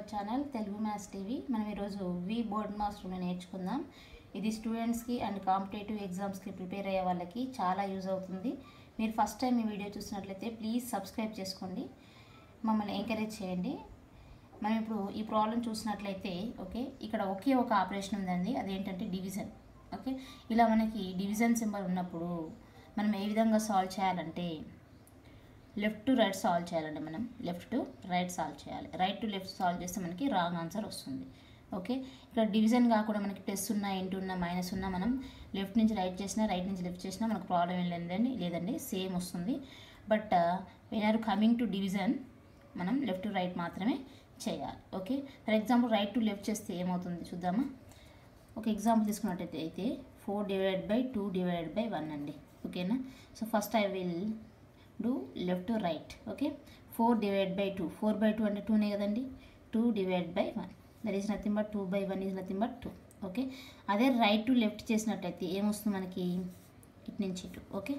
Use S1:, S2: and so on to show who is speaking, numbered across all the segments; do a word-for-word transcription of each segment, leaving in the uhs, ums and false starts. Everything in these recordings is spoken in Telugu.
S1: Channel Telugu maths TV. మనం ఈరోజు వి బోర్డ్ మాస్టర్ నేర్చుకుందాం. ఇది స్టూడెంట్స్కి అండ్ కాంపిటేటివ్ ఎగ్జామ్స్కి ప్రిపేర్ అయ్యే వాళ్ళకి చాలా యూజ్ అవుతుంది. మీరు ఫస్ట్ టైం ఈ వీడియో చూసినట్లయితే ప్లీజ్ సబ్స్క్రైబ్ చేసుకోండి, మమ్మల్ని ఎంకరేజ్ చేయండి. మనం ఇప్పుడు ఈ ప్రాబ్లం చూసినట్లయితే ఓకే, ఇక్కడ ఒకే ఒక ఆపరేషన్ ఉందండి, అదేంటంటే డివిజన్. ఓకే, ఇలా మనకి డివిజన్ సింబల్ ఉన్నప్పుడు మనం ఏ విధంగా సాల్వ్ చేయాలంటే లెఫ్ట్ టు రైట్ సాల్వ్ చేయాలండి. మనం లెఫ్ట్ టు రైట్ సాల్వ్ చేయాలి. రైట్ టు లెఫ్ట్ సాల్వ్ చేస్తే మనకి రాంగ్ ఆన్సర్ వస్తుంది. ఓకే, ఇక్కడ డివిజన్ కాకుండా మనకి ప్లస్ ఉన్నా ఇంటూ ఉన్నా మైనస్ ఉన్నా మనం లెఫ్ట్ నుంచి రైట్ చేసినా రైట్ నుంచి లెఫ్ట్ చేసినా మనకు ప్రాబ్లం ఏం లేదండి లేదండి సేమ్ వస్తుంది. But when are coming to division మనం లెఫ్ట్ టు రైట్ మాత్రమే చేయాలి. Okay, for example right to left చేస్తే ఏమవుతుంది చూద్దామా. ఒక ఎగ్జాంపుల్ తీసుకున్నట్టయితే అయితే four divided by two divided by one అండి. ఓకేనా, so first I will do left to right. Okay, four divide by two, four by two అంటే టూనే కదండి, two divide by one that is nothing but two by one is nothing but two. Okay, అదే రైట్ టు లెఫ్ట్ చేసినట్టయితే ఏమొస్తుంది మనకి ఇటు నుంచి ఇటు. Okay,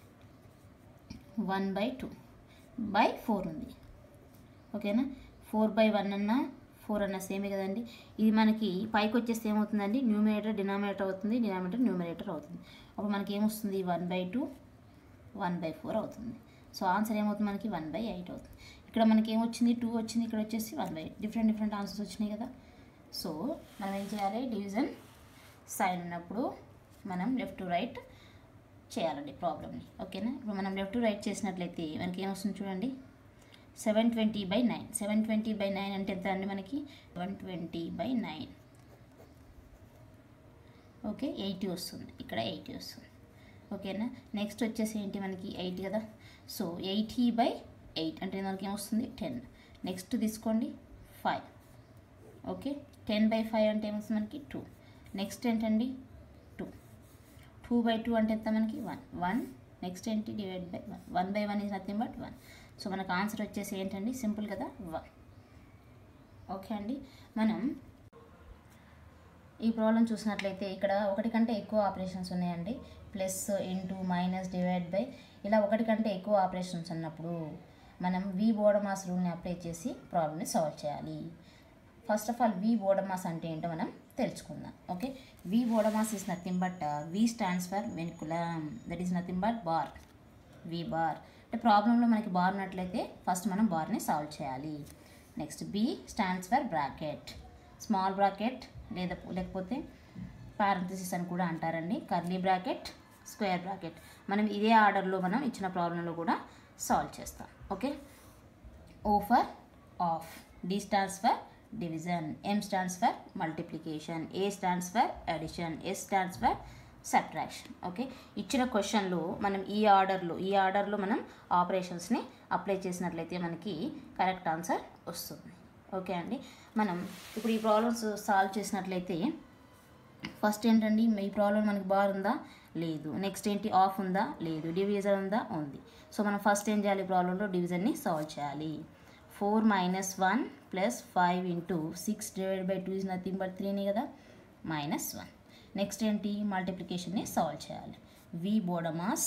S1: one by two by four ఉంది. ఓకేనా, ఫోర్ బై వన్ అన్నా ఫోర్ అన్న సేమే కదండి. ఇది మనకి పైకి వచ్చేస్తే ఏమవుతుందండి, న్యూమరేటర్ డినామినేటర్ అవుతుంది, డినామినేటర్ న్యూమరేటర్ అవుతుంది. అప్పుడు మనకి ఏమొస్తుంది one by two one by four అవుతుంది. సో ఆన్సర్ ఏమవుతుంది మనకి వన్ బై ఎయిట్ అవుతుంది. ఇక్కడ మనకి ఏమొచ్చింది టూ వచ్చింది, ఇక్కడ వచ్చేసి one by eight. Different different answers వచ్చినాయి కదా. సో మనం ఏం చేయాలి, డివిజన్ సైన్ ఉన్నప్పుడు మనం లెఫ్ట్ టు రైట్ చేయాలండి ప్రాబ్లమ్ని. ఓకేనా, ఇప్పుడు మనం లెఫ్ట్ టు రైట్ చేసినట్లయితే మనకి ఏమొస్తుంది చూడండి, seven twenty by nine. Seven twenty by nine అంటే ఎంత అండి మనకి, one twenty by nine. Okay, eighty వస్తుంది, ఇక్కడ ఎయిటీ వస్తుంది. ఓకేనా, నెక్స్ట్ వచ్చేసి ఏంటి మనకి ఎయిట్ కదా. సో ఎయిటీ బై ఎయిట్ అంటే మనకి ఏమొస్తుంది టెన్. నెక్స్ట్ తీసుకోండి five. Okay, ten by five అంటే ఏమొస్తుంది మనకి టూ. నెక్స్ట్ ఏంటండి టూ. టూ బై టూ అంటే ఎంత మనకి వన్. వన్ నెక్స్ట్ ఏంటి divide by one. One by one is nothing but one. So మనకు ఆన్సర్ వచ్చేసి ఏంటండి సింపుల్ కదా వన్. ఓకే అండి, మనం ఈ ప్రాబ్లం చూసినట్లయితే ఇక్కడ ఒకటి కంటే ఎక్కువ ఆపరేషన్స్ ఉన్నాయండి. Plus into minus divide by ఇలా ఒకటి కంటే ఎక్కువ ఆపరేషన్స్ ఉన్నప్పుడు మనం వి బోర్డమాస్ రూల్ని అప్లై చేసి ప్రాబ్లమ్ని సాల్వ్ చేయాలి. First of all V BODMAS అంటే ఏంటో మనం తెలుసుకుందాం. Okay, V BODMAS is nothing but V stands for vinculum, that is nothing but bar. V bar అంటే ప్రాబ్లంలో మనకి బార్ ఉన్నట్లయితే ఫస్ట్ మనం బార్ని సాల్వ్ చేయాలి. Next B stands for bracket, small bracket లేదా లేకపోతే పారంథసిస్ అని కూడా అంటారండి. Curly bracket, square bracket. మనం ఇదే ఆర్డర్లో మనం ఇచ్చిన ప్రాబ్లంలో కూడా సాల్వ్ చేస్తాం. Okay, O for of, D stands for division, M stands for multiplication, A stands for addition, S stands for subtraction. Okay, ఇచ్చిన క్వశ్చన్లో మనం ఈ ఆర్డర్లో ఈ ఆర్డర్లో మనం ఆపరేషన్స్ని అప్లై చేసినట్లయితే మనకి కరెక్ట్ ఆన్సర్ వస్తుంది. ఓకే అండి, మనం ఇప్పుడు ఈ ప్రాబ్లమ్స్ సాల్వ్ చేసినట్లయితే ఫస్ట్ ఏంటండి, ఈ ప్రాబ్లం మనకి బార్ ఉందా లేదు. నెక్స్ట్ ఏంటి ఆఫ్ ఉందా లేదు. డివిజన్ ఉందా ఉంది. సో మనం ఫస్ట్ ఏం చేయాలి, ప్రాబ్లంలో డివిజన్ని సాల్వ్ చేయాలి. Four minus one plus five into six divide by two is nothing but త్రీని కదా, మైనస్ వన్. నెక్స్ట్ ఏంటి మల్టిప్లికేషన్ని సాల్వ్ చేయాలి. వి బోర్డమాస్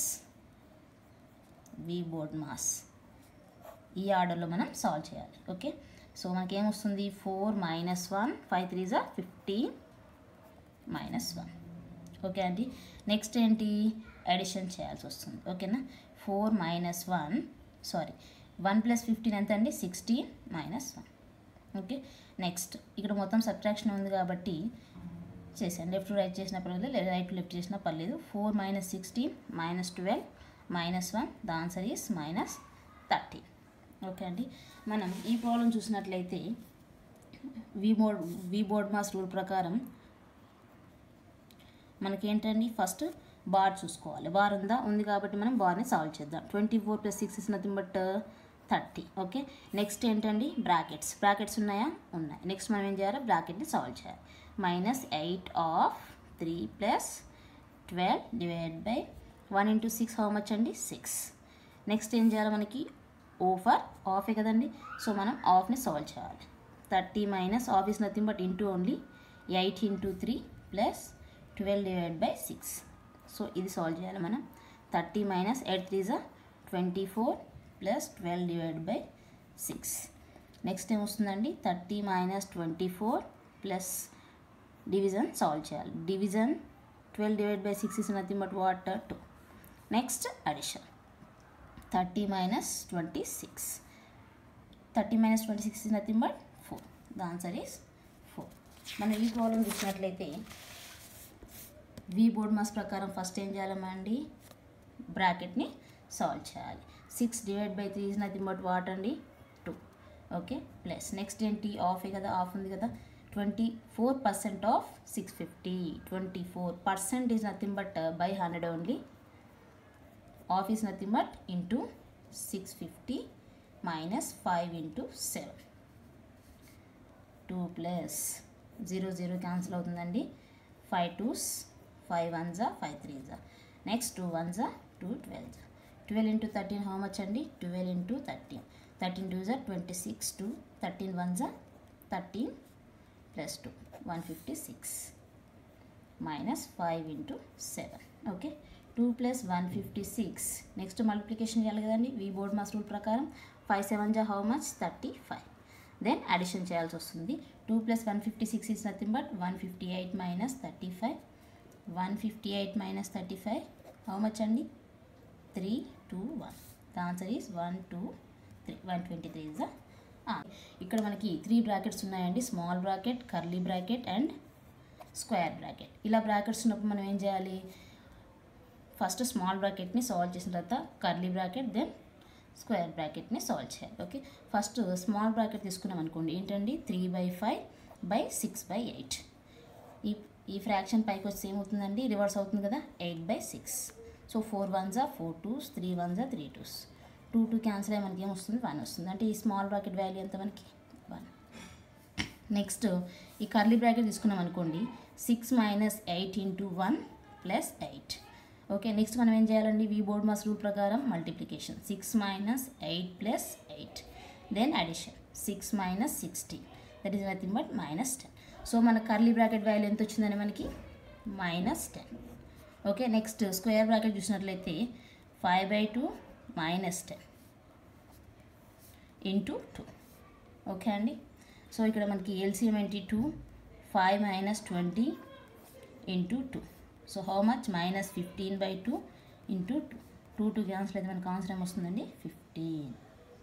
S1: వి బోర్డమాస్ ఈ ఆర్డర్లో మనం సాల్వ్ చేయాలి. ఓకే, సో మనకి ఏమొస్తుంది four minus one, five three జా ఫిఫ్టీన్ మైనస్ వన్. ఓకే అండి, నెక్స్ట్ ఏంటి అడిషన్ చేయాల్సి వస్తుంది. ఓకేనా, four minus one sorry one plus fifteen ఎంత అండి sixteen minus one. Okay, next ఇక్కడ మొత్తం సబ్ట్రాక్షన్ ఉంది కాబట్టి చేశాను. లెఫ్ట్ టు రైట్ చేసిన పర్లేదు, రైట్ టు లెఫ్ట్ చేసినా పర్లేదు. Four minus sixteen minus twelve minus one, the answer is minus thirteen. Okay అండి, మనం ఈ ప్రాబ్లం చూసినట్లయితే వి బోర్డ్ వి బోర్డమాస్ రూల్ ప్రకారం మనకేంటండి ఫస్ట్ బార్ చూసుకోవాలి. బార్ ఉందా ఉంది కాబట్టి మనం బార్ని సాల్వ్ చేద్దాం. Twenty four plus six is nothing but thirty. Okay, next ఏంటండి బ్రాకెట్స్. బ్రాకెట్స్ ఉన్నాయా ఉన్నాయి. నెక్స్ట్ మనం ఏం చేయాలి, బ్రాకెట్ని సాల్వ్ చేయాలి. Minus eight of three plus twelve divide by one into six how much అండి సిక్స్. నెక్స్ట్ ఏం చేయాలి మనకి ఓ ఫర్ ఆఫే కదండి. సో మనం ఆఫ్ని సాల్వ్ చేయాలి. Thirty minus of is nothing but into only eight into three plus twelve divide by six. So ఇది సాల్వ్ చేయాలి మనం. థర్టీ మైనస్ ఎయిట్ త్రీ జా twenty four plus twelve divide by six. Next ఏమొస్తుందండి thirty minus twenty four plus division solve చేయాలి. Division twelve divide by six is nothing but what two. Next addition thirty minus twenty six thirty minus twenty six is nothing but four. The answer is four. మనం ఈ ప్రాబ్లం చూసినట్లయితే వి బోర్డ్ మాస్ ప్రకారం ఫస్ట్ ఏం చేయాలమ్మా అండి బ్రాకెట్ని సాల్వ్ చేయాలి. Six divide by three is nothing but what అండి టూ. ఓకే ప్లస్ నెక్స్ట్ ఏంటి ఆఫే కదా, ఆఫ్ ఉంది కదా. Twenty four percent of six fifty twenty four percent is nothing but by hundred only. Of is nothing but into six fifty minus five into seven. Two plus zero zero cancel అవుతుందండి. ఫైవ్ టూస్ ఫైవ్ వన్ జా ఫైవ్ త్రీ జా. నెక్స్ట్ టూ వన్ జా టూ ట్వెల్వ్ జా. Twelve into thirteen how much అండి twelve into thirteen. Thirteen two జా twenty six two thirteen one జా thirteen plus two one fifty six minus five into seven. Okay two plus one fifty six. Next multiplication చేయాలి కదండి వి బోర్డ్ మాస్ రూల్ ప్రకారం. ఫైవ్ సెవెన్ జా how much thirty five. Then addition చేయాల్సి వస్తుంది. Two plus one fifty six is nothing but one fifty eight minus thirty five. One fifty eight minus thirty five how much అండి three two one. The answer is one two three one twenty three is the. ఇక్కడ మనకి త్రీ బ్రాకెట్స్ ఉన్నాయండి, small bracket, curly bracket and square bracket. ఇలా బ్రాకెట్స్ ఉన్నప్పుడు మనం ఏం చేయాలి ఫస్ట్ స్మాల్ బ్రాకెట్ని సాల్వ్ చేసిన తర్వాత కర్లీ బ్రాకెట్ దెన్ స్క్వేర్ బ్రాకెట్ని సాల్వ్ చేయాలి. ఓకే ఫస్ట్ స్మాల్ బ్రాకెట్ తీసుకున్నాం అనుకోండి ఏంటండి three by five by six by eight. ఈ ఈ ఫ్రాక్షన్ పైకి వచ్చి ఏమవుతుందండి రివర్స్ అవుతుంది కదా eight by six. So four one జా ఫోర్ టూస్ త్రీ వన్ జా three twos. Two two cancel అయ్యి మనకి ఏమొస్తుంది వన్ వస్తుంది. అంటే ఈ స్మాల్ బ్రాకెట్ వాల్యూ ఎంత మనకి వన్. నెక్స్ట్ ఈ కర్లీ బ్రాకెట్ తీసుకున్నాం అనుకోండి six minus eight into one plus eight. Okay next మనం ఏం చేయాలండి వి బోర్డ్ మాస్ రూల్ ప్రకారం multiplication. Six minus eight plus eight then addition six minus sixteen that is nothing but minus ten. So మన కర్లీ బ్రాకెట్ వాల్యూ ఎంత వచ్చిందని మనకి minus ten. Okay next square bracket చూసినట్లయితే five by two minus ten into two. Okay అండి సో ఇక్కడ మనకి ఎల్సిఎం ఏంటి two. Five minus twenty into two. So how much minus fifteen by two into two. Two two cancel అయితే మనకు ఆన్సర్ ఏమొస్తుందండి ఫిఫ్టీన్.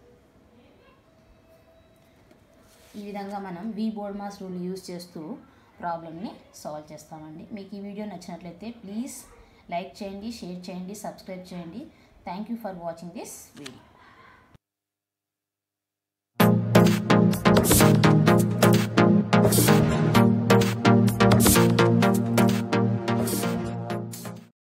S1: ఈ విధంగా మనం V BODMAS rule use చేస్తూ ప్రాబ్లమ్ని సాల్వ్ చేస్తామండి. మీకు ఈ వీడియో నచ్చినట్లయితే ప్లీజ్ లైక్ చేయండి, షేర్ చేయండి, సబ్స్క్రైబ్ చేయండి. Thank you for watching this video.